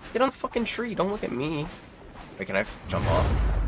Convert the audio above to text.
Get on the fucking tree. Don't look at me. Wait, can I jump off?